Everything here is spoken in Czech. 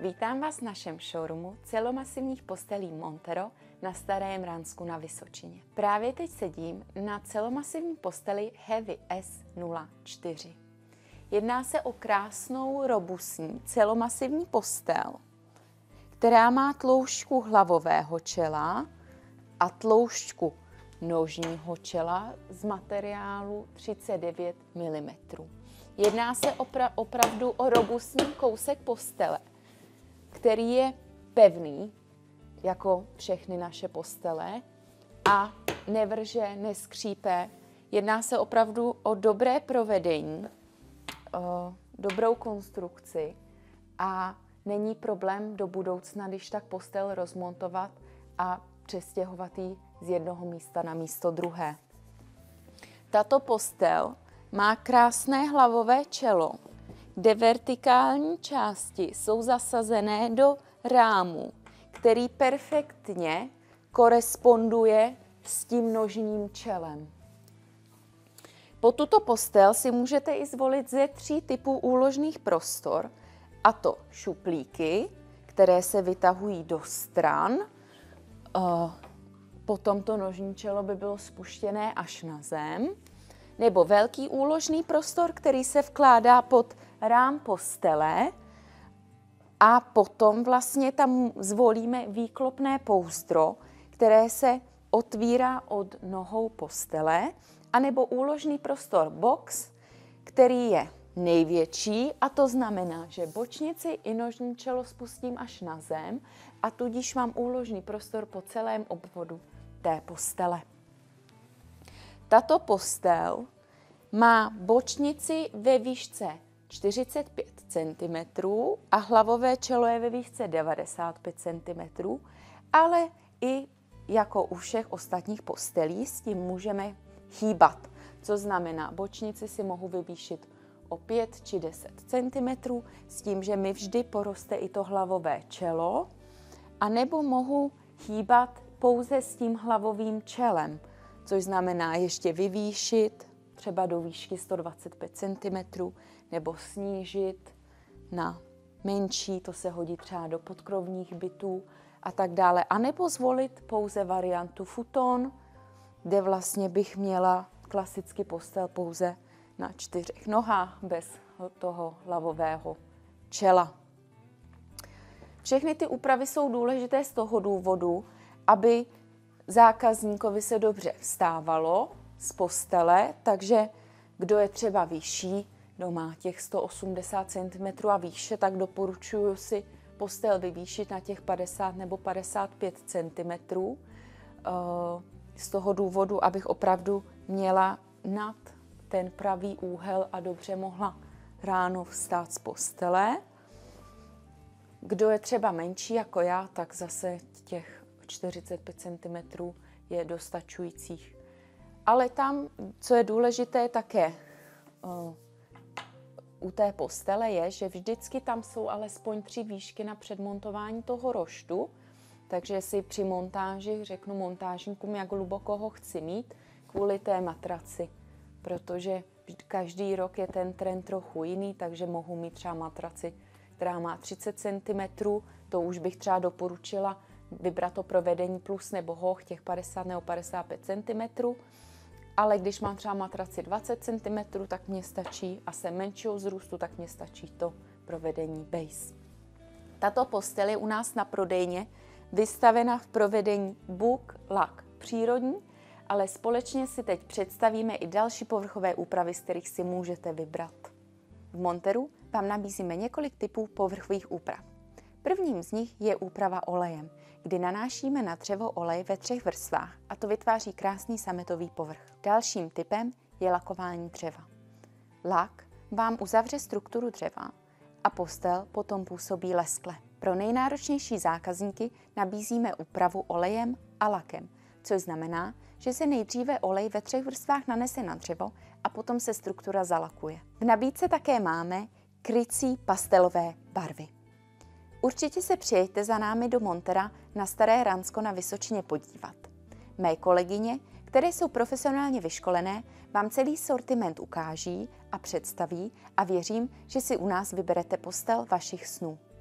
Vítám vás v našem showroomu celomasivních postelí Montero na Starém Ransku na Vysočině. Právě teď sedím na celomasivní posteli Heavy S04. Jedná se o krásnou, robustní, celomasivní postel, která má tloušťku hlavového čela a tloušťku nožního čela z materiálu 39 mm. Jedná se opravdu o robustní kousek postele, který je pevný, jako všechny naše postele, a nevrže, neskřípe. Jedná se opravdu o dobré provedení, dobrou konstrukci a není problém do budoucna, když tak postel rozmontovat a přestěhovat ji z jednoho místa na místo druhé. Tato postel má krásné hlavové čelo, kde vertikální části jsou zasazené do rámu, který perfektně koresponduje s tím nožním čelem. Po tuto postel si můžete i zvolit ze 3 typů úložných prostor, a to šuplíky, které se vytahují do stran. Potom to nožní čelo by bylo spuštěné až na zem, nebo velký úložný prostor, který se vkládá pod rám postele, a potom vlastně tam zvolíme výklopné pouzdro, které se otvírá od nohou postele, anebo úložný prostor box, který je největší, a to znamená, že bočnici i nožní čelo spustím až na zem a tudíž mám úložný prostor po celém obvodu té postele. Tato postel má bočnici ve výšce 45 cm a hlavové čelo je ve výšce 95 cm, ale i jako u všech ostatních postelí s tím můžeme hýbat. Co znamená, bočnici si mohu vyvýšit o 5 či 10 cm, s tím, že mi vždy poroste i to hlavové čelo, a nebo mohu hýbat pouze s tím hlavovým čelem, což znamená ještě vyvýšit třeba do výšky 125 cm, nebo snížit na menší, to se hodí třeba do podkrovních bytů a tak dále. A nebo zvolit pouze variantu futon, kde vlastně bych měla klasicky postel pouze na 4 nohách bez toho hlavového čela. Všechny ty úpravy jsou důležité z toho důvodu, aby zákazníkovi se dobře vstávalo z postele, takže kdo je třeba vyšší, kdo má těch 180 cm a výše, tak doporučuji si postel vyvýšit na těch 50 nebo 55 cm. Z toho důvodu, abych opravdu měla nad ten pravý úhel a dobře mohla ráno vstát z postele. Kdo je třeba menší jako já, tak zase těch 45 cm je dostačujících. Ale tam, co je důležité také u té postele, je, že vždycky tam jsou alespoň 3 výšky na předmontování toho roštu, takže si při montáži řeknu montážníkům, jak hluboko ho chci mít kvůli té matraci, protože každý rok je ten trend trochu jiný, takže mohu mít třeba matraci, která má 30 cm, to už bych třeba doporučila vybrat to provedení plus nebo hoch, těch 50 nebo 55 cm, ale když mám třeba matraci 20 cm, tak mě stačí, a jsem menšího vzrůstu, tak mě stačí to provedení base. Tato postel je u nás na prodejně vystavena v provedení Book Lack přírodní, ale společně si teď představíme i další povrchové úpravy, z kterých si můžete vybrat. V Monteru vám nabízíme několik typů povrchových úprav. Prvním z nich je úprava olejem, kdy nanášíme na dřevo olej ve 3 vrstvách a to vytváří krásný sametový povrch. Dalším typem je lakování dřeva. Lak vám uzavře strukturu dřeva a postel potom působí leskle. Pro nejnáročnější zákazníky nabízíme úpravu olejem a lakem, což znamená, že se nejdříve olej ve 3 vrstvách nanese na dřevo a potom se struktura zalakuje. V nabídce také máme krycí pastelové barvy. Určitě se přijeďte za námi do Montera na Staré Ransko na Vysočině podívat. Mé kolegyně, které jsou profesionálně vyškolené, vám celý sortiment ukáží a představí a věřím, že si u nás vyberete postel vašich snů.